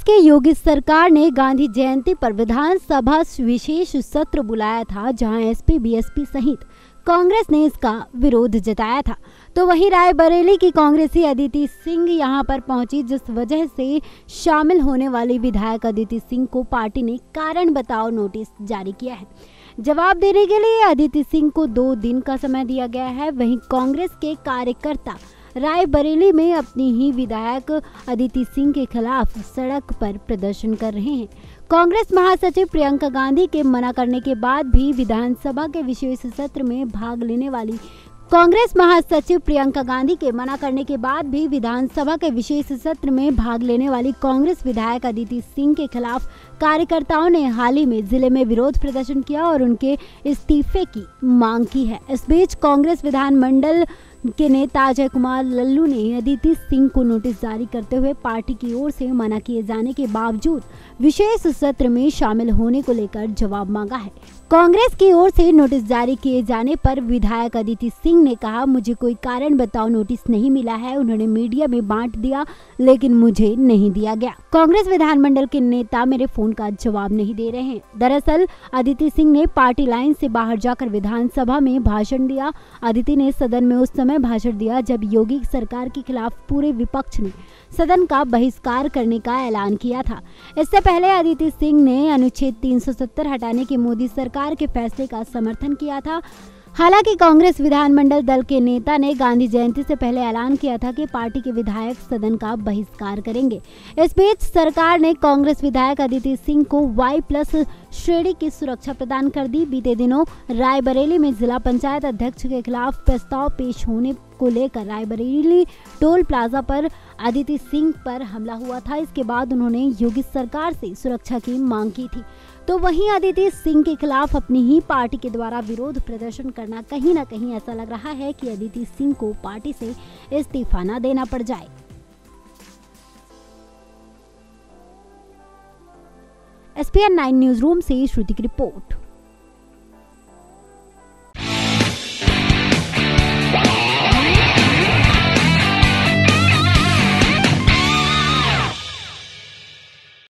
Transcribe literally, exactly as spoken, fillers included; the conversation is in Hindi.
कांग्रेस के योगी सरकार ने गांधी जयंती पर विधानसभा विशेष सत्र बुलाया था, जहां एसपी बीएसपी सहित कांग्रेस ने इसका विरोध जताया था। तो वहीं रायबरेली की कांग्रेसी अदिति सिंह यहां पर पहुंची, जिस वजह से शामिल होने वाली विधायक अदिति सिंह को पार्टी ने कारण बताओ नोटिस जारी किया है। जवाब देने के लिए अदिति सिंह को दो दिन का समय दिया गया है। वहीं कांग्रेस के कार्यकर्ता रायबरेली में अपनी ही विधायक अदिति सिंह के खिलाफ सड़क पर प्रदर्शन कर रहे हैं। कांग्रेस महासचिव प्रियंका गांधी के मना करने के बाद भी विधानसभा के विशेष सत्र में भाग लेने वाली कांग्रेस महासचिव प्रियंका गांधी के मना करने के बाद भी विधानसभा के विशेष सत्र में भाग लेने वाली कांग्रेस विधायक अदिति सिंह के खिलाफ कार्यकर्ताओं ने हाल ही में जिले में विरोध प्रदर्शन किया और उनके इस्तीफे की मांग की है। इस बीच कांग्रेस विधानमंडल के नेता अजय कुमार लल्लू ने अदिति सिंह को नोटिस जारी करते हुए पार्टी की ओर से मना किए जाने के बावजूद विशेष सत्र में शामिल होने को लेकर जवाब मांगा है। कांग्रेस की ओर से नोटिस जारी किए जाने पर विधायक अदिति सिंह ने कहा, मुझे कोई कारण बताओ नोटिस नहीं मिला है। उन्होंने मीडिया में बांट दिया, लेकिन मुझे नहीं दिया गया। कांग्रेस विधानमंडल के नेता मेरे फोन का जवाब नहीं दे रहे हैं। दरअसल अदिति सिंह ने पार्टी लाइन से बाहर जाकर विधानसभा में भाषण दिया। अदिति ने सदन में उस समय भाषण दिया जब योगी सरकार के खिलाफ पूरे विपक्ष ने सदन का बहिष्कार करने का ऐलान किया था। इससे पहले अदिति सिंह ने अनुच्छेद तीन सौ सत्तर हटाने के मोदी सरकार के फैसले का समर्थन किया था। हालांकि कांग्रेस विधानमंडल दल के नेता ने गांधी जयंती से पहले ऐलान किया था कि पार्टी के विधायक सदन का बहिष्कार करेंगे। इस बीच सरकार ने कांग्रेस विधायक अदिति सिंह को वाई प्लस श्रेणी की सुरक्षा प्रदान कर दी। बीते दिनों रायबरेली में जिला पंचायत अध्यक्ष के खिलाफ प्रस्ताव पेश होने को लेकर रायबरेली टोल प्लाजा पर अदिति सिंह पर हमला हुआ था। इसके बाद उन्होंने योगी सरकार से सुरक्षा की मांग की थी। तो वहीं अदिति सिंह के खिलाफ अपनी ही पार्टी के द्वारा विरोध प्रदर्शन करना कहीं ना कहीं ऐसा लग रहा है कि अदिति सिंह को पार्टी से इस्तीफा न देना पड़ जाए। S P N nine news room से श्रुति की रिपोर्ट।